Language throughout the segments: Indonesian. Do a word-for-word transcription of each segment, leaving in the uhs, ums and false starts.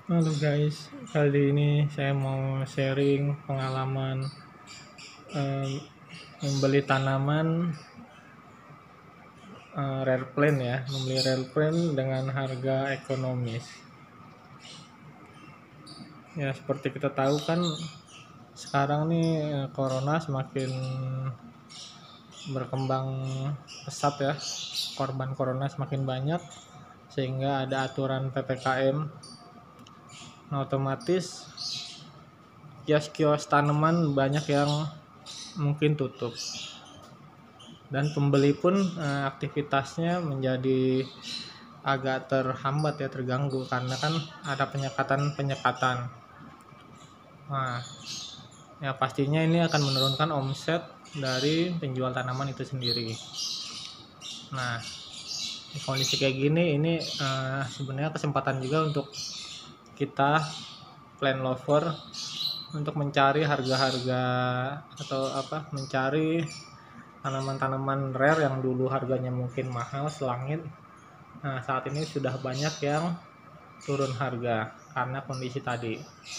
Halo guys, kali ini saya mau sharing pengalaman em, membeli tanaman eh, rare plant ya, membeli rare plant dengan harga ekonomis. Ya seperti kita tahu kan sekarang nih eh, corona semakin berkembang pesat ya, korban corona semakin banyak sehingga ada aturan P P K M. Nah, otomatis kios-kios tanaman banyak yang mungkin tutup dan pembeli pun eh, aktivitasnya menjadi agak terhambat ya, terganggu karena kan ada penyekatan-penyekatan. Nah, ya pastinya ini akan menurunkan omset dari penjual tanaman itu sendiri. Nah, di kondisi kayak gini ini eh, sebenarnya kesempatan juga untuk kita plant lover untuk mencari harga-harga atau apa mencari tanaman-tanaman rare yang dulu harganya mungkin mahal selangit. Nah, saat ini sudah banyak yang turun harga karena kondisi tadi.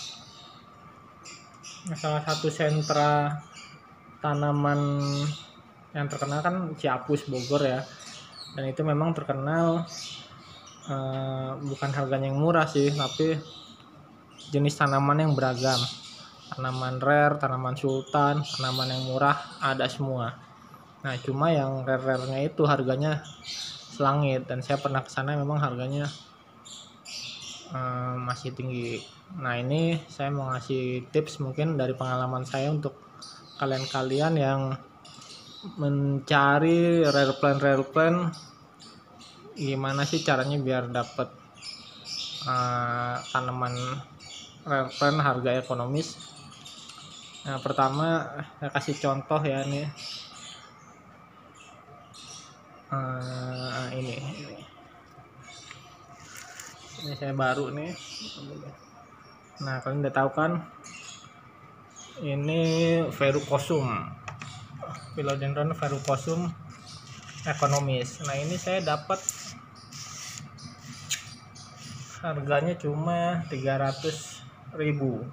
Nah, salah satu sentra tanaman yang terkenal kan Ciapus Bogor ya. Dan itu memang terkenal eh, bukan harganya yang murah sih, tapi jenis tanaman yang beragam. Tanaman rare, tanaman sultan, tanaman yang murah ada semua. Nah, cuma yang rare-rarenya itu harganya selangit dan saya pernah kesana memang harganya um, masih tinggi. Nah, ini saya mau ngasih tips mungkin dari pengalaman saya untuk kalian-kalian yang mencari rare plant rare plant, gimana sih caranya biar dapat uh, tanaman rare plant harga ekonomis. Nah, pertama saya kasih contoh ya nih. Uh, ini, ini ini saya baru nih. Nah, kalian udah tahu kan ini Verrucosum, Philodendron Verrucosum ekonomis. Nah, ini saya dapat harganya cuma tiga ratus ribu.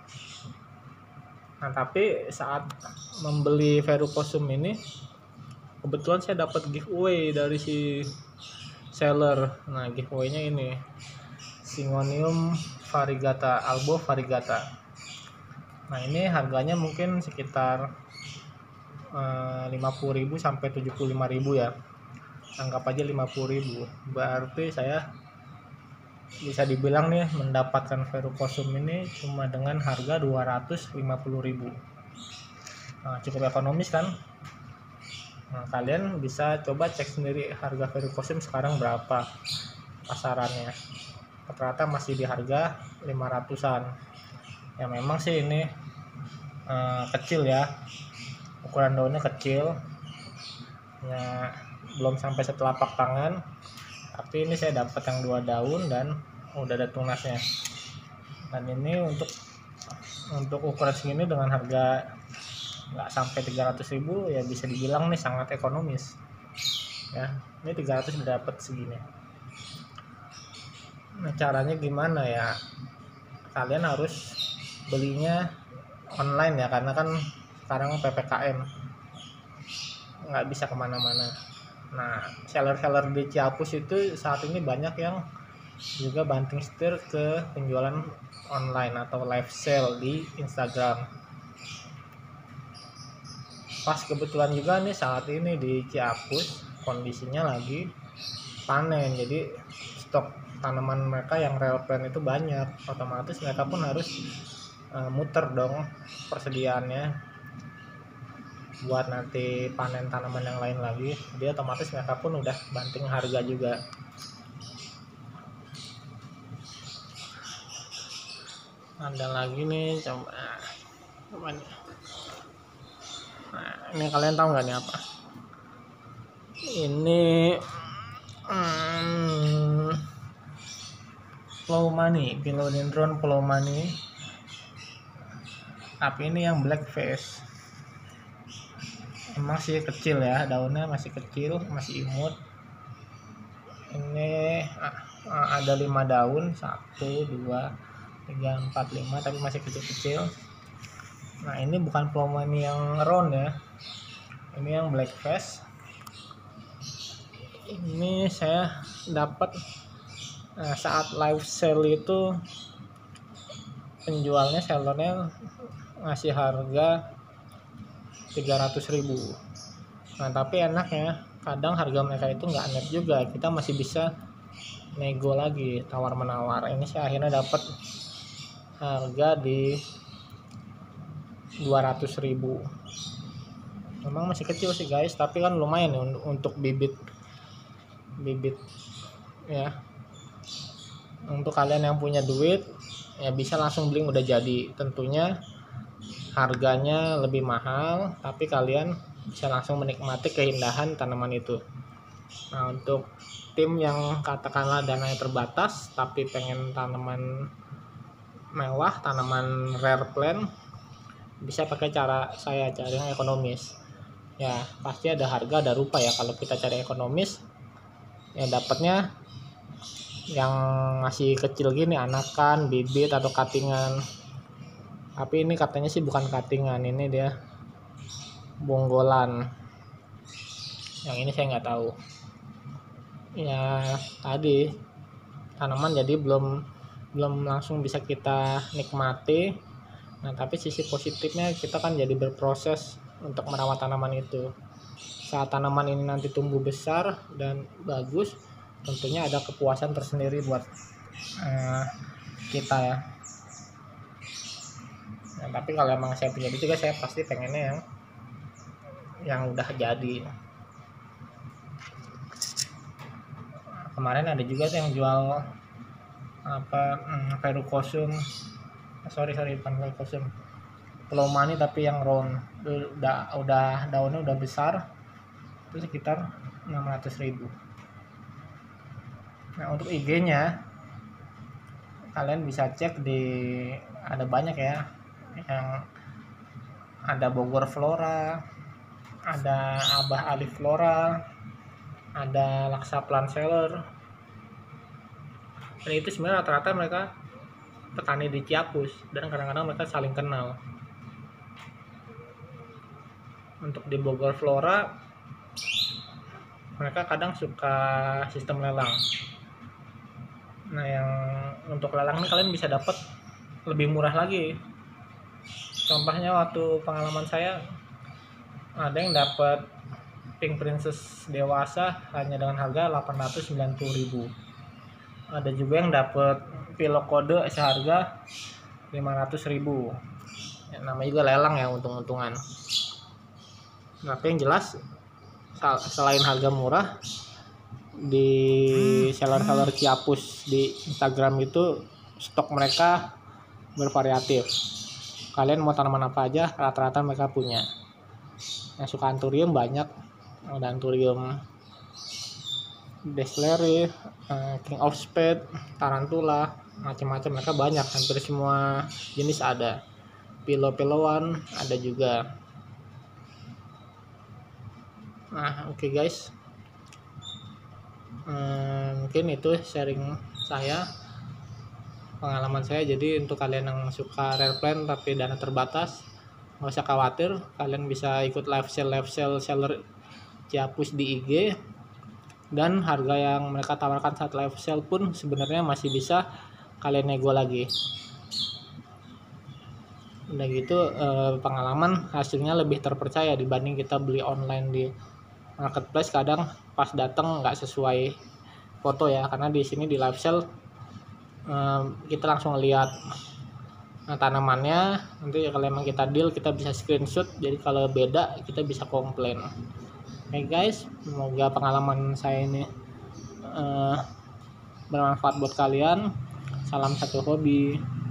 Nah, tapi saat membeli Verrucosum ini kebetulan saya dapat giveaway dari si seller. Nah, giveaway-nya ini Syngonium variegata, Albo variegata. Nah, ini harganya mungkin sekitar eh, lima puluh ribu sampai tujuh puluh lima ribu ya. Anggap aja lima puluh ribu. Berarti saya bisa dibilang nih mendapatkan Verrucosum ini cuma dengan harga dua ratus lima puluh ribu. Nah, cukup ekonomis kan? Nah, kalian bisa coba cek sendiri harga Verrucosum sekarang berapa pasarannya. Rata-rata masih di harga lima ratusan. Ya memang sih ini eh, kecil ya, ukuran daunnya kecil ya, belum sampai setelapak tangan, tapi ini saya dapat yang dua daun dan udah ada tunasnya. Dan ini untuk untuk ukuran segini dengan harga nggak sampai tiga ratus ribu ya bisa dibilang nih sangat ekonomis ya. Ini tiga ratus udah dapat segini. Nah, caranya gimana ya, kalian harus belinya online ya, karena kan sekarang P P K M nggak bisa kemana-mana. Nah, seller-seller di Ciapus itu saat ini banyak yang juga banting setir ke penjualan online atau live sale di Instagram. Pas kebetulan juga nih saat ini di Ciapus kondisinya lagi panen, jadi stok tanaman mereka yang rare plant itu banyak, otomatis mereka pun harus uh, muter dong persediaannya buat nanti panen tanaman yang lain lagi. Jadi otomatis mereka pun udah banting harga juga. Ada lagi nih, coba coba nih. Nah, ini kalian tahu nggak nih apa ini? hmm, Plowmani, Philodendron Plowmani, tapi ini yang black face. Emang sih kecil ya, daunnya masih kecil, masih imut. Ini ada lima daun, satu dua tiga empat lima tapi masih kecil-kecil. Nah ini bukan plomani yang round ya, ini yang black face. Ini saya dapat nah, saat live sale itu penjualnya, sellernya ngasih harga tiga ratus ribu. Nah tapi enaknya kadang harga mereka itu nggak net juga, kita masih bisa nego lagi, tawar menawar. Ini saya akhirnya dapat harga di dua ratus ribu. Memang masih kecil sih guys, tapi kan lumayan ya untuk bibit bibit ya. Untuk kalian yang punya duit ya bisa langsung beli udah jadi. Tentunya harganya lebih mahal, tapi kalian bisa langsung menikmati keindahan tanaman itu. Nah untuk tim yang katakanlah dananya terbatas tapi pengen tanaman mewah, tanaman rare plant, bisa pakai cara saya, cari yang ekonomis. Ya pasti ada harga ada rupa ya. Kalau kita cari ekonomis ya dapatnya yang masih kecil gini, anakan, bibit atau cuttingan. Tapi ini katanya sih bukan cuttingan, ini dia bonggolan. Yang ini saya nggak tahu. Ya tadi tanaman jadi belum belum langsung bisa kita nikmati. Nah tapi sisi positifnya kita kan jadi berproses untuk merawat tanaman itu. Saat tanaman ini nanti tumbuh besar dan bagus, tentunya ada kepuasan tersendiri buat uh, kita ya. Nah, tapi kalau emang saya punya duit juga, saya pasti pengennya yang yang udah jadi. Kemarin ada juga sih yang jual apa hmm, verrucosum, sorry sorry bukan verrucosum, plomani tapi yang round, udah udah daunnya udah besar, itu sekitar enam ratus ribu. Nah untuk I G-nya kalian bisa cek di, ada banyak ya, yang ada Bogor Flora, ada Abah Alif Flora, ada Laksa Plant Seller. Dan itu sebenarnya rata-rata mereka petani di Ciapus dan kadang-kadang mereka saling kenal. Untuk di Bogor Flora mereka kadang suka sistem lelang. Nah yang untuk lelang ini kalian bisa dapat lebih murah lagi. Contohnya waktu pengalaman saya ada yang dapat Pink Princess dewasa hanya dengan harga delapan ratus sembilan puluh ribu. Ada juga yang dapat Pilokode seharga lima ratus ribu. Ya, namanya juga lelang ya, untung-untungan. Tapi yang jelas selain harga murah, di seller-seller Ciapus di Instagram itu stok mereka bervariatif. Kalian mau tanaman apa aja rata-rata mereka punya. Yang suka anthurium banyak, ada anthurium Desleri, King of Spades, Tarantula, macam-macam mereka banyak, hampir semua jenis ada. Pilo-piloan ada juga. Nah oke okay guys, hmm, mungkin itu sharing saya, pengalaman saya. Jadi untuk kalian yang suka rare plant tapi dana terbatas, nggak usah khawatir, kalian bisa ikut live sale live sale seller Ciapus di I G, dan harga yang mereka tawarkan saat live sale pun sebenarnya masih bisa kalian nego lagi. Udah gitu eh, pengalaman hasilnya lebih terpercaya dibanding kita beli online di marketplace. Kadang pas datang nggak sesuai foto ya, karena di sini di live sale eh, kita langsung lihat nah, tanamannya. Nanti kalau emang kita deal kita bisa screenshot, jadi kalau beda kita bisa komplain. Oke okay guys, semoga pengalaman saya ini uh, bermanfaat buat kalian. Salam satu hobi.